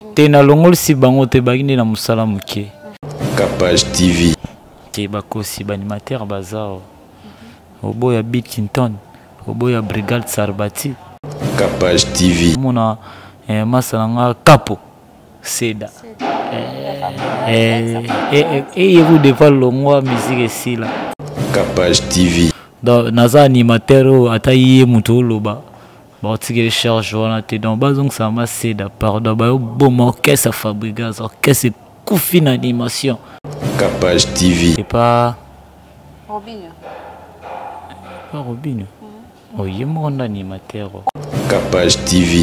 Tena longol si bango te bagine na musala muke. Capage TV. Te bakosi banimateur bazao. Obo ya Bitkinton, obo ya Brigade Sarbati. Capage TV. Mona masalanga Capo Seda. Et vous devez longoa musique ici là. Capage TV. Donc naza animateur ataye muto loba. Bon tigre charge wana te donc bazong ça ma Seda pardon ba bon orchestre fabriqué orchestre Koufine animation. Capage TV. C'est pas Robinho. Pas Robinho. Oh, il est mon animateur. Capage TV.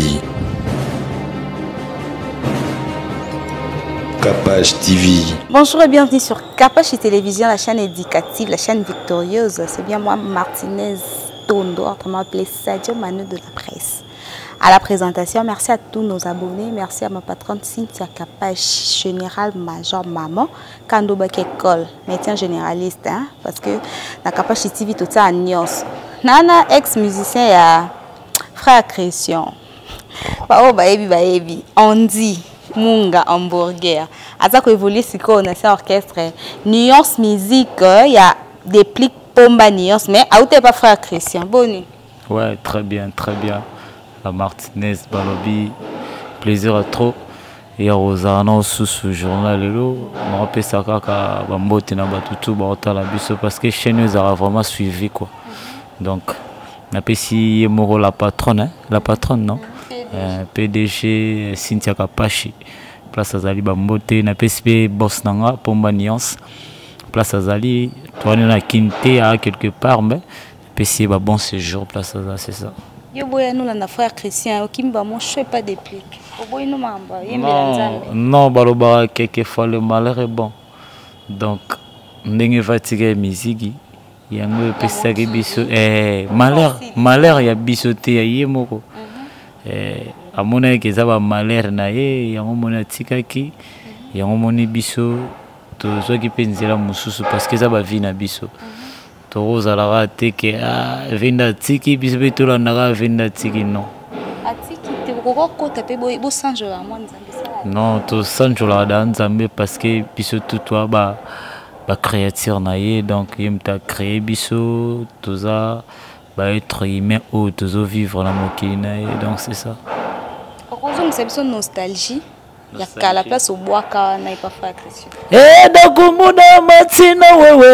Capage TV. Bonjour et bienvenue sur Capage Télévision, la chaîne éducative, la chaîne victorieuse. C'est bien moi, Martinez Tondo, autrement appelé Sadio Manu de la presse. À la présentation, merci à tous nos abonnés, merci à ma patronne Cynthia Capage, général major maman, Kandoba Kekol, médecin généraliste, hein, parce que la Capage TV tout ça à Nyos. Nana ex-musicien et frère Christian. Oh baebi, on dit Munga hamburger. Aza ko évoluer siko na sa orchestre Nuance musique, il y a des plics pomba Nuance mais a outé pas frère Christian. Bonne. Ouais, très bien, très bien. La Martinez Balobi, plaisir à trop. Et à Rosana sous ce journal lelo, on rappelle ça kaka bambote na batutu ba otala biso parce que chez nous a vraiment suivi quoi. Donc on appelle si Moro la patronne, hein? La patronne non? PDG Cynthia Capage, place Azali Bambote, na PSP Boss Nanga, Pomba Nuance, place Azali, toi on a quinté à quelque part, mais PSP ba bon séjour, place Azali, c'est ça. Yo boya nous la frère Christian, Kimba mon chou pas de plique. Boya nous mamba, non, baloba quelquefois le malheur est bon. Donc, n'engue fatigué musique, yango pesa ke biso malheur ya bisoté ya yemoko. Amona ke za ba malheur na ye yango mona tikaki yango moni biso to zo ki penzela mususu parce que za ba vie na biso to rozala te ke vinda tiki biso betola na vinda tiki non atiki te ko taper bo sanjo la moi nzambe non to sanjo la da nzambe parce que biso tout toi ba créature na ye donc yem ta créé biso to za être humain ou de vivre la mokina et donc c'est ça. C'est une nostalgie. Il y a la place au bois car n'a pas fait Christian. Eh donc muna matina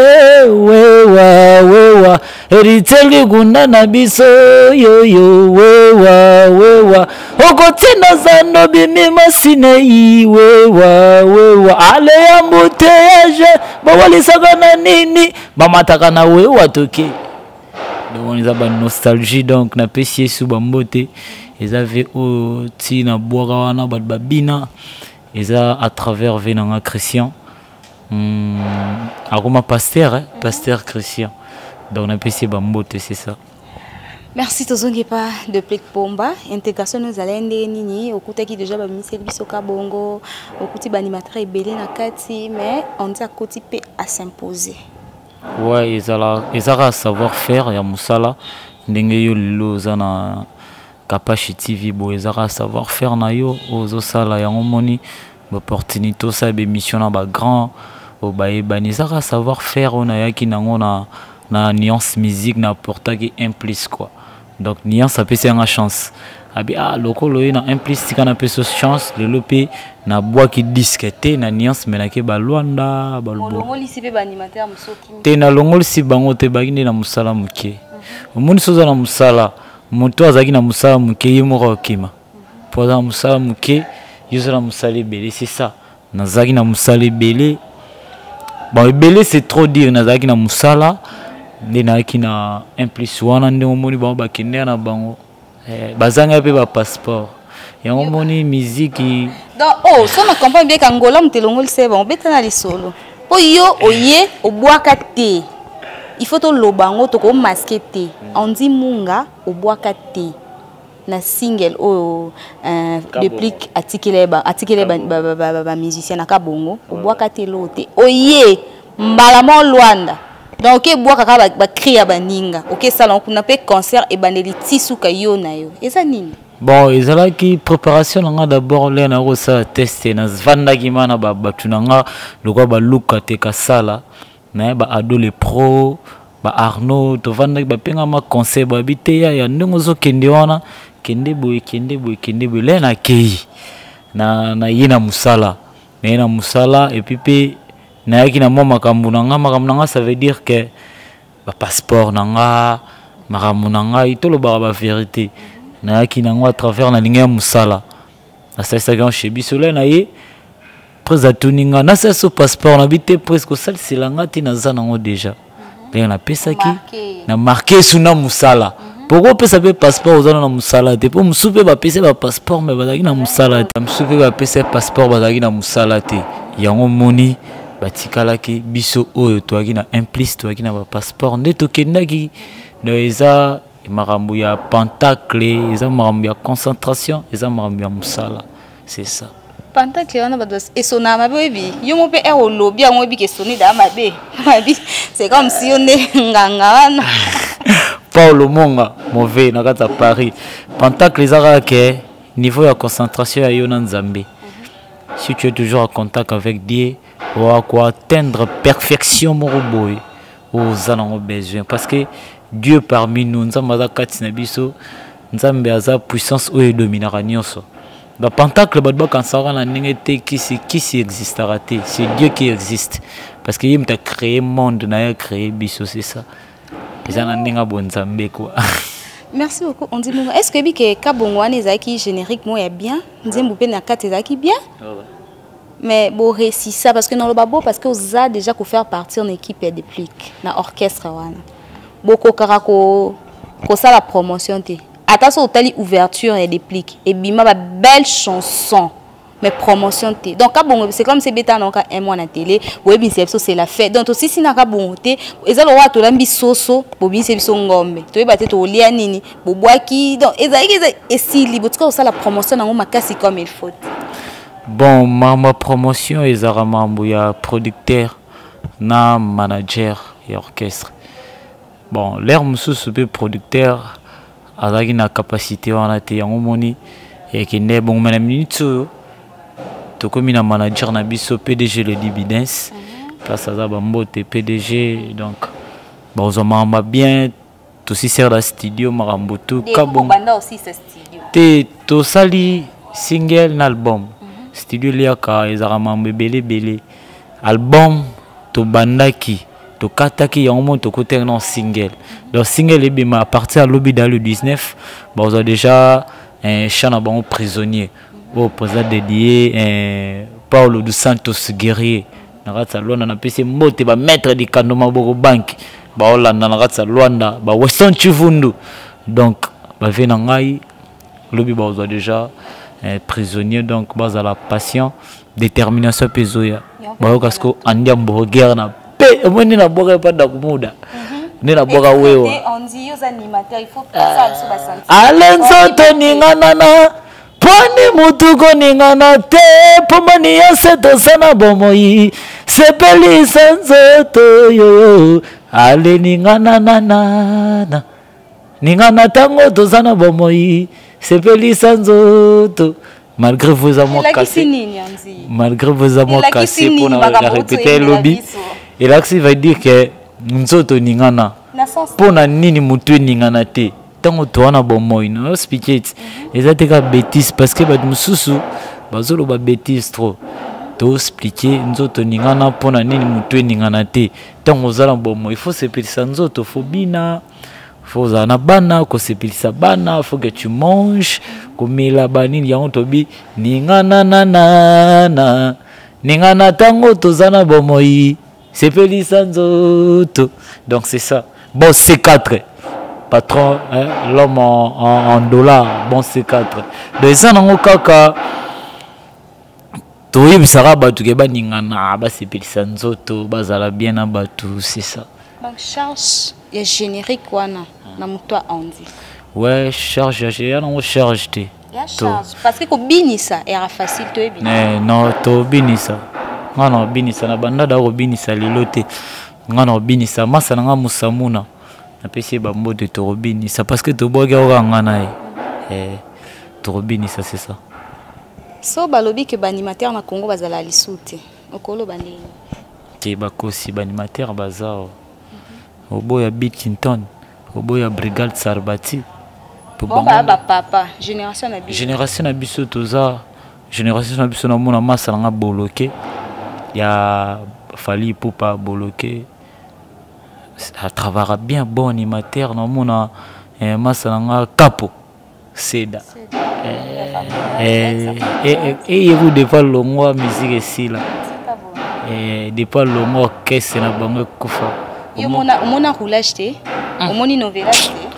wewa eriteli gunda na biso yo wewa okotina zano bimi masine yi wewa ale ya mbouteillage bawalisaka na nini bamataka na wewa toke. Donc on a une nostalgie donc na pesier sous bambote ils avaient aussi na boirawana babina ils a à travers venanga Christian aroma pasteur pasteur Christian donc na pesier bambote c'est ça. Merci tozongi pas de plic pomba intégration nous allende nini okutaki déjà ba ministère biso ka bongo okuti ba animateur ebele na kati mais on dit à côté pe à s'imposer. Ouais, ils ont savoir-faire, ya musala ndenge yo lilo zana Capage TV bo ils ont savoir-faire na yo ozo sala ya ngomoni opportunité ça be mission na ba grand o ba ils savoir-faire on a yaki nango na Nuance musique na portaki implice quoi. Donc Nuance ça peut c'est une chance. Abi lokolo na implice kana pe so chance le lope na bois qui disquette na Nuance menake ba Luanda ba Lubo longoli si pe ba animateur musoki te na longoli si bango te bagine na musala muke omoni soza na musala moto azaki na musala muke yemoko kima po za musala muke yoza na musala belé c'est ça nazaki na musala belé bon belé c'est trop dire nazaki na musala ndena kina implice wana ndenge omoni bango bakende na bango bazanga pe ba passeport ya omoni musique donc so na comprendre bien kangola mutelongoli c'est bon betana li solo po yo oye obwaka te il faut to lobango to ko masquer te on dit munga obwaka te na single depuis article ba musicien na kabongo obwaka te lote oye mbala mo Luanda. Donc ok bois kaka ba cria baninga ok salon kuna pe concert et bandeli tisuka yo na yo eza nini Bon, ils ont qui préparation on a d'abord les na rosa tester na vanda ki mana ba batunanga le quoi ba luka te kasala na ba ado les pro ba Arnaud to vanda ba penga ma conseil ba biteya ya ndongo zo kende wana kende boy le na kei na yina musala mais na musala et puis na yaki na mama makambu ça veut dire que ba passeport nanga makambu nanga itolo ba vérité na yaki nango à travers na linga musala na ça quand chez bisolé na ye presa tuninga na ça so passeport na bité presque ça c'est langa tina za nango déjà bien na pesa ki na marqué suna musala pourquoi pesa pe passeport aux na musala te pour musupe ba pesa ba passeport mais bazaki na musala te musupe ba pesa passeport bazaki na musala te yango moni batikalaki biso oyo toaki na implice toaki na ba passeport nde tokendaki no eza marambo ya pentacle eza marambo ya concentration eza marambo ya musala c'est ça pentacle wana bados esona mabebi yo mo pe ero lobi yango bi ke soni da mabe mabi c'est comme si on est nganga wana Paulo Monga mauvais na kata Paris pentacle ezaka ke niveau ya concentration ya yo na Nzambe si tu es toujours en contact avec Dieu ou à quoi atteindre perfection mon boy aux en besoin parce que Dieu parmi nous, nous sommes à Katsinabiso, nous sommes à puissance où il dominera nyonso. Le pentacle, qui existera, c'est Dieu qui existe. Parce qu'il a créé le monde, il a créé Biso, c'est ça. Merci beaucoup. On dit, est-ce que Kabongwane est générique, moi, est bien? Nous disons, est bien? Mais bon, réussi ça, parce que dans le babo, parce que vous avez déjà faire partie en équipe et déplique, dans l'orchestre. Beaucoup karako ça la promotion te attention au tali ouverture et déplique et bima ba belle chanson mais promotion te donc bon c'est comme c'est bêta donc un mois na télé webi c'est la fête donc aussi si na ka bon te ezalo wa to lambi soso bobi c'est biso ngombe to yeba te to lia nini bobwaki donc ezali esili botuka ça la promotion na makasi comme il faut bon ma promotion ezara mambo ya producteur na manager et orchestre. Bon, l'air monsieur super producteur a une capacité on a été en moni et qui n'est bon madame minute to comme un manager na biso PDG le dividends place à Zabambote PDG donc bon on m'a bien tout si sert la studio maramboto kabon banda aussi ce studio te to sali single album studio liaka ezara mambe belé album to bandaki to kataki ya moment to côté non single donc single est bien à partir à lobby dans le 19 bon on a déjà un chant à bon prisonnier au président dédié Paulo dos Santos guerrier na ratsa lona na pc mote ba maître di kandoma boko bank ba Hollanda na ratsa Luanda ba Weston Chivundu donc ba vena ngai lobby ba on a déjà un prisonnier donc base à la passion détermination pesoya ba kasko andia mbo guerre na pe moni na boka pa da kumuda ni na boka wewa on dit aux animateurs il faut ça sur ba santi alenzo to ningana na poni mutuko ningana te pomani ya seto sana bomoi sepeli sanzo to yo ale ningana na ningana tango to sana bomoi sepeli sanzo to malgré vos amours cassés malgré vos amours cassés pour la répéter lobby. Et là, ça va dire que nous sommes ningana. Pour na nini mutu ningana te. Tango toana bomoy no speech. Et ça te ka bêtise parce que ba mususu bazolo ba bêtise trop. To expliquer nzoto ningana pour na nini mutu ningana te. Tango zala bomoy il faut se pelisa nzoto phobina. Faut zana bana ko se pelisa bana, faut que tu manges comme la banini ya ontobi ningana na. Ningana tango tozana bomoy. C'est Pélisanzoto. Donc c'est ça. Bon, C4. Patron, hein, l'homme en dollars. Bon, C4. Donc ça, dans le cas, tu vois, ça va battre, c'est Pélisanzoto, bazala bien à battre, c'est ça. Donc, charge est générique, quoi, na toi, on dit. Ouais, charge, on charge. Parce que binisa est facile, tu es bien. Non, tu binisa. Ngana binisa na banda da binisa lilote ngana binisa masa nga musamuna na pesi ba mode to binisa parce que to boga ngana Torobini, ça c'est ça. So balobi que banimateur na Congo bazala lisute. Okolo bandeni. Ke bakosi banimateur bazao. Obo ya Bitkinton, obo ya Brigade Sarbati. Bon ba papa, génération na biso. Génération na biso toza, génération na biso na mona masa nga boloké. Ya fali popa boloké. Ça travaillera bien bon animateur na mona masa nga capo. Seda. Et vous devez le mois musique ici là. Depuis le mois qu'est-ce que na bango kufa. Yo mona roulage te, omoni novelage te.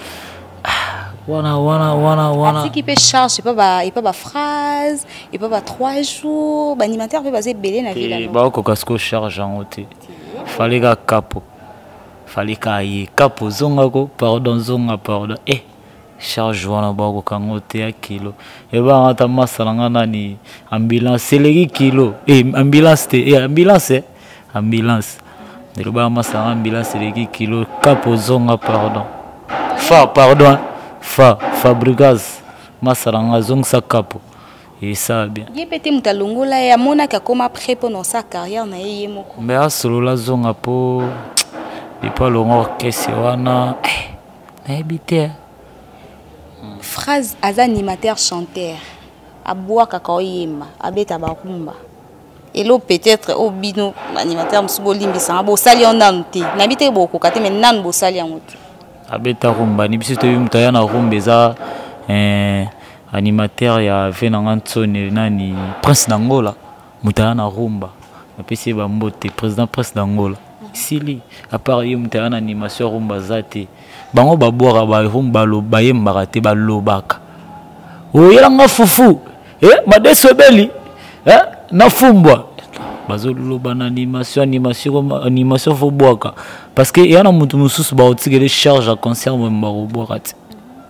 Wana. Qui peut charge, il peut pas phrase, il peut pas 3 jours, l'animateur peut passer belé na ville. Ba ko kasko charge en hôtel. Fallait ga capo. Fallait ka yi capo zonga ko pardon zonga pardon. Charge wana ba ko kango te ya kilo. E ba ngata masala ngana ni ambulance selegi kilo. Ambulance te ambulance. Ambulance. De ba masala ambulance selegi kilo capo zonga pardon. Pardon. Fabricaz Masaranga Zong Sakapo. Et ça bien. Il peut être mutalongola ya mona ka koma prêt pour sa carrière na yé moko. Mais à solo la zonga po et pas le orchestre wana habité. Phrase az animateur chanteur. Aboua kakoyema, abeta bakumba. Et là peut-être au bino animateur msubolimbi sa bo sali on nante. Nabité boko kate mais nan bo sali en autre. Abeta rumba ni biso toyi mutaya na rumba eza animateur ya venanga ntsone nani Prince d'Angola mutaya na rumba apesi ba mbote président Prince d'Angola sili à part yo mutaya na animation rumba zate bango babwaka ba rumba lo bayembaka te balobaka oyelanga fufu madeso beli na fumbwa bazoloba na animation fo boaka parce que yana mutu mususu ba otigele charge à concert memba boaka ti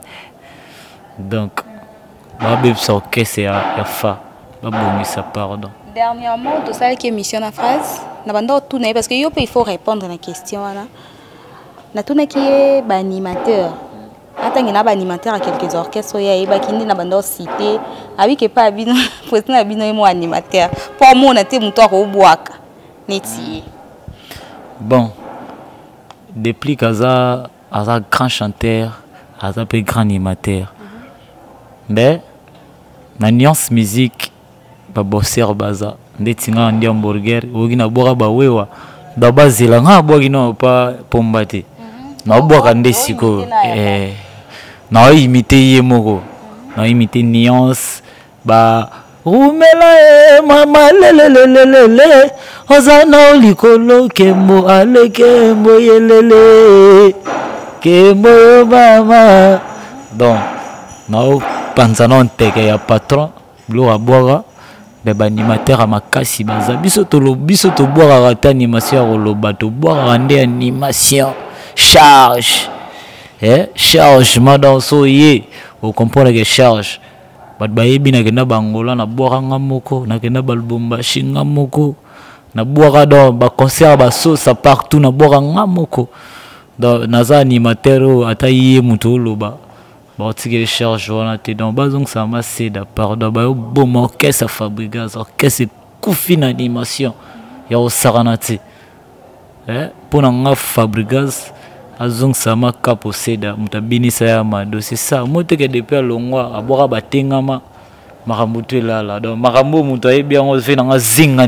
donc ba bebsa orchestre ya fa ba bongisa pardon. Dernièrement tout ça qui émission na phrase na banda tout parce que yo il faut répondre à la question là na tout qui est ba animateur attends na ba animateur à quelques orchestres ya eba kindi na banda cité abi que pas bino président na bino mo animateur pour moi na te muto ko boaka neti. Bon depuis qu'Aza grand chanteur, Aza peu grand animateur. Mais na nuance musique ba bosser baza ndetinga ndi hamburger ogina boka ba wewa da bazila nga bogino pa pombate na boka ndesiko na imiter yemoko na imiter nuance ba rumela mama lelelelele ozana likolo kembo alekembo yelele kembo mama donc na panzana nteke ya patron blo aboga beba animateur makasi baza biso to boga rata animation ya loba to boga rande animation charge charge madame so ye o comprendre que charge bat bayebi na kenda bangola na boga ngamoko na kenda balbomba shinga moko na boga do ba concert ba sauce partout na boga ngamoko do naza animateur ataye muto loba ba tigé charge wana te donc bazong ça ma seda pardon ba bon orchestre Fabricaz orchestre kufina animation ya osaranati pour nga Fabricaz azong sama capo seda mutabini sa ya mado c'est ça mote que depuis longwa aboka batengama makambo te lala donc makambo muto ayebi yango fe nga zinga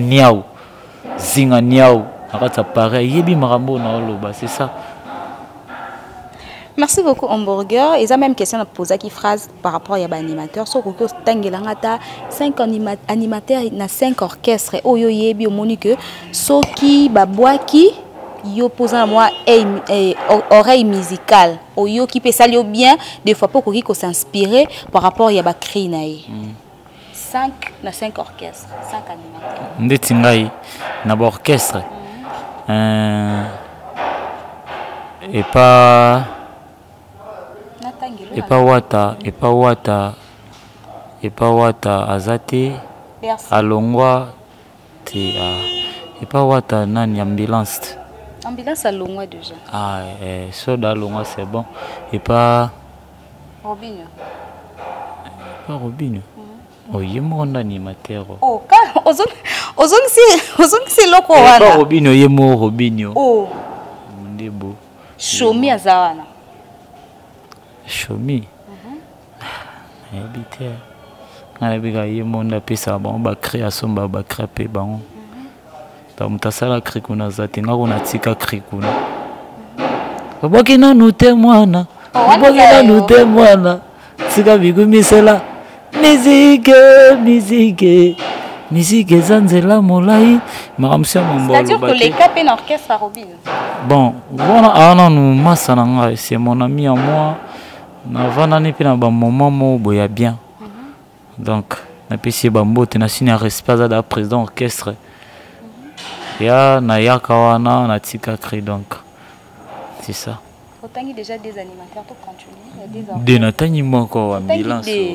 niao akata pareil yebi makambo na loba c'est ça. Merci beaucoup Hamburger. Et ça même question à poser qui phrase par rapport à l'animateur. So que tangelangata 5 animateurs na 5 orchestres. Oyo yebi omonique so qui babwaki yo posant moi oreille musicale. Oyo qui peut salir bien des fois pour qu'on s'inspirer par rapport à ba cri nae. 5 na 5 orchestres, 5 animateurs. Ndetingai na ba orchestre. Et pas wata azate alongwa te et pas wata nani ambulance alongwa déjà so da alongwa c'est bon et pas pas Robinho. Oh, il est mon animateur. Oh, quand c'est loko wana. Pas Robinho, il est mon Robinho. Oh. Ndebo. Shomi azawana. Shomi. Habité. Na biga il est mon apesa bon ba création ba créer bon. Tamutasala krikuna zatenga kuna tika krikuna. Bokina nute mwana. Bokina nute mwana. Tika bigumisela. Musique zanzela molai. Maramsia Mombolo. C'est-à-dire que les capes en orchestre à Robin. Bon, voilà, non, Massananga, c'est mon ami à moi. Navana ni pina ba moment mo boya bien. Donc, na pesi bambo te na sina respect da président orchestre. Ya na yakawana na tika cri donc. C'est ça. Autant qu'il y a déjà des animateurs pour continuer, il y a des Natani moko ambulance. Et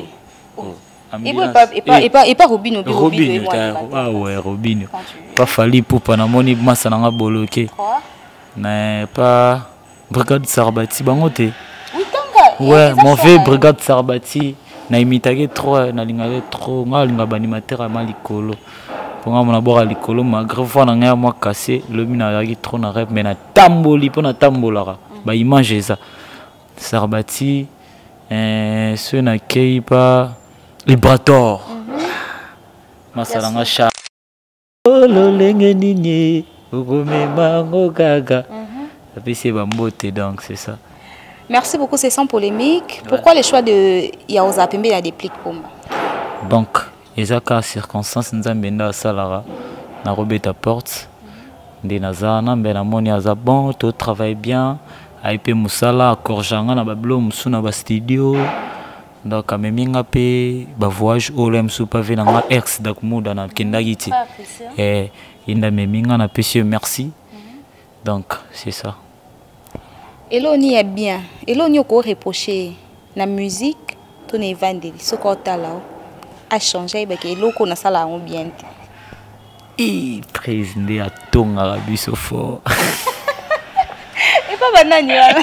pas Robinho. Ah ouais, Robinho. Pas Fali pour Panamoni Massananga boloké. Mais pas Brigade Sarbati bangote. Ouais, mauvais Brigade Sarbati. Na imitage trop, na lingale trop, nga linga animateur à malikolo. Pour nga mona bora likolo malgré fois na nga moi cassé, le mina yaki trop na rêve mais na tamboli pour na tambolara. Ba image ça. Sarbati ceux na keipa Librator. Masalanga cha. Olo lenge nini, ukome mango gaga. Et c'est bambote donc c'est ça. Merci beaucoup, c'est sans polémique. Pourquoi le choix de Yaoza Pembe a des plics pour moi? Donc, il y a des circonstances nzambenda salara na robeta porte. Des nazana ben amoni azabon, tout travaille bien. Aipe musala korjanga na bablo musuna ba studio. Donc à meminga pe ba voyage olem soupa venanga ex dakumuda na kendagiti. Et inda meminga na pesi merci. Donc c'est ça. Eloni est bien. Eloni ko reprocher la musique ton evangeli ce qu'on t'a là a changé ba ke eloko na sala on bien. Et président a tonga biso fort. Et pas banani wala.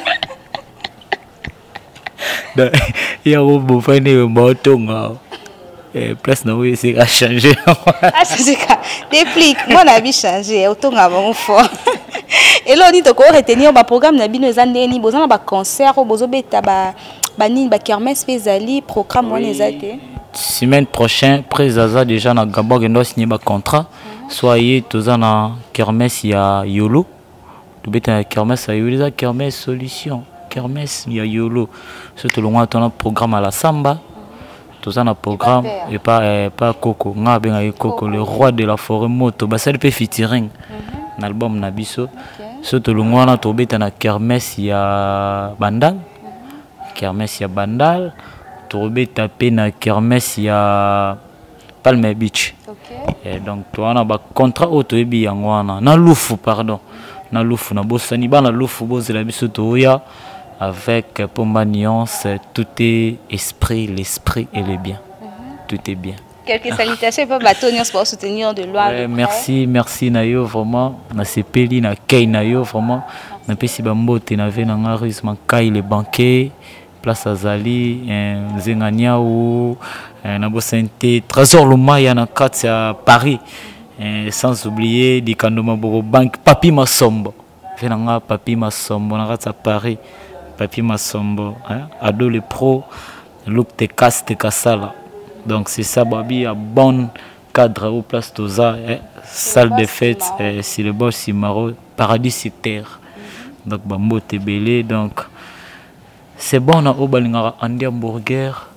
Il y a un beau fan de Motonga. Place n'a pas changé. Ah, c'est ça. Déplique. Moi, on a vu changer. Autant avant fort. Et là, on dit que retenir le programme n'a bino zandé ni besoin d'un concert ou besoin beta bani ba kermesse fezali programme on les a été. Semaine prochaine, présaza déjà na Gabon et nous signé ba contrat. Soyez tous en kermesse il y a Yolo. Tu beta kermesse il y a kermesse solution. Kermesse il y a Yolo. Surtout le mois ton programme à la samba. Tous en programme et pas Coco. Nga benga Coco le roi de la forêt moto. Bah ça le fait featuring. L'album Nabiso. Surtout le mois na tobeta na kermesse il y a Bandal. Kermesse il y a Bandal. Tobeta pe na kermesse il y a Palme Beach. Et donc toi on a ba contrat auto ebi yangwana na lufu pardon. Na lufu na bosani ba na lufu bozela biso toya. Avec Pomba Nuance, tout est esprit, l'esprit et le bien. Tout est bien. Quelques salutations pour bateau pour soutenir de loi. Merci Nayo vraiment. Na sepeli na kei Nayo vraiment. Na pesi bambote na ve na ngaris mankai les banquets, place Azali, Zengania ou na Bosente, Trésor Lumaya na Katz à Paris. Sans oublier di Kandoma Boro Bank, Papi Masombo. Venanga Papi Masombo na Katz à Paris. Papi Masombo, hein? Ado le pro, look te casse te cassala. Donc c'est ça, Babi, a bon cadre au place Toza, salle de fête, c'est le boss Simaro, paradis c'est terre. Donc Bambo te belé, donc c'est bon na Obalingara Andi Hamburger,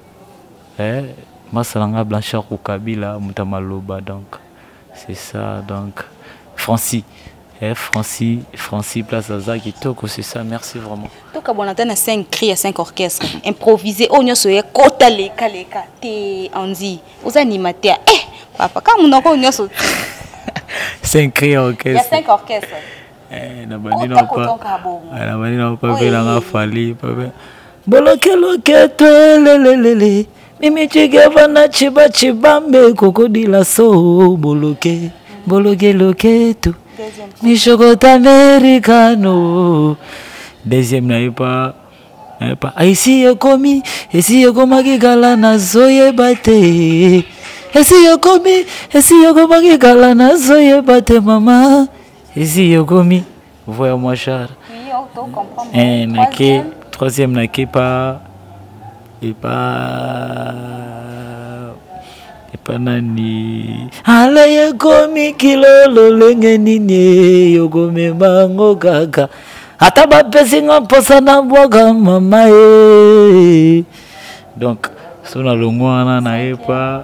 Masalanga Blanchard ou Kabila, Mutamaloba, donc c'est ça, donc Francis. Francis Place Azaki Toko, c'est ça, merci vraiment. Donc, on a 5 cris à 5 orchestres. Improvisé, on y a ce kota leka te anzi. Aux animateurs. Papa, quand on a 5 cris à orchestre. Il y a 5 orchestres. Na bani na pas fait la fali, papa. Boloke loke lelelele. Mimi chigeva na chibambe kokodila so boloke. Boloke loke tu. Michokota americano. Deuxième n'a pas Esi yokomi kala na zoye bate. Esi yokomi kala na zoye bate mama. Esi yokomi. Voyons moi char. Oui, on peut comprendre. Troisième nake pas nani. Ala yokomi kilolo lenge nini yokomi mango kaka. Ata bapesi nga mposa na bwaka mama e. Donc sona longo wana na epa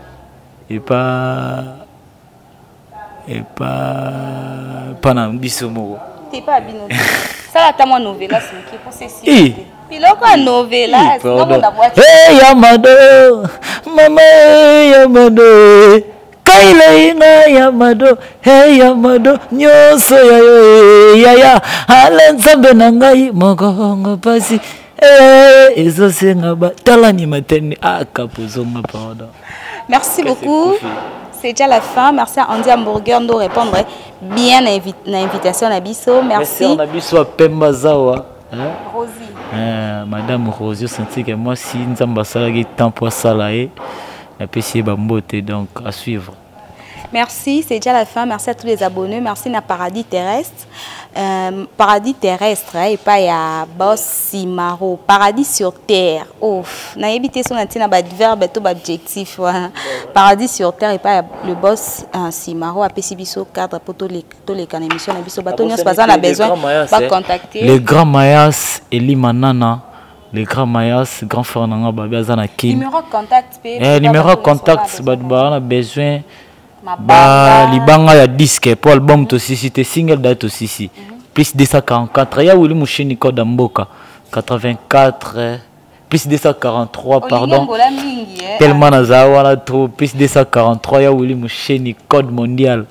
na biso moko. T'es pas abino. Ça là t'as moi novela c'est qui pour ceci. Piloko a novela, c'est comme on a boîte. Hey Yamado, mama Yamado. Kaile ina Yamado, hey Yamado, nyoso ya alensambe nangai mogongo pasi ezo senga ba talani mateni akapozonga pardon. Merci beaucoup. C'est déjà la fin. Merci à Andy Hamburger de répondre bien à l'invitation à Bisso. Merci. Merci à Bisso Pemba Zawa. Rosie. Madame Rosie, je sens que moi si nous avons un temps pour ça là et puis donc à suivre. Merci, c'est déjà la fin. Merci à tous les abonnés. Merci à Paradis Terrestre. Paradis Terrestre, et pas à Boss Simaro. Paradis sur Terre. Ouf. N'a évité son verbe et tout adjectif. Paradis sur Terre, et pas le Boss Simaro. À PCBiso cadre pour tous les émissions. On a besoin de contacter. Le grand Mayas, Eli Manana. Les grands Mayas, grand frère Nanga Babia Kin. Numéro de contact. Numéro de contact, on a besoin. Libanga ya disque pour album to sisi te single date aussi si plus 244 ya wili mushini code mboka 84 plus 243 pardon tellement nazawa la trop plus 243 ya wili mushini code mondial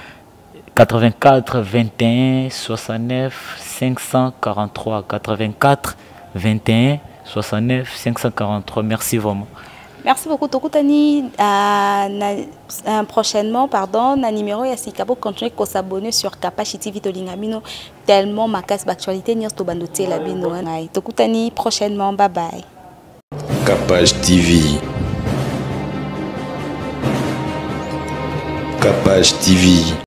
84 21 69 543 84 21 69 543. Merci vraiment. Merci beaucoup. Tokutani prochainement, pardon, na numéro Yassika pour continuer à s'abonner sur Kapashi TV Tolingamino tellement ma casse d'actualité n'y a pas de la bino. Tokutani prochainement. Bye bye. Kapashi TV. Kapashi TV.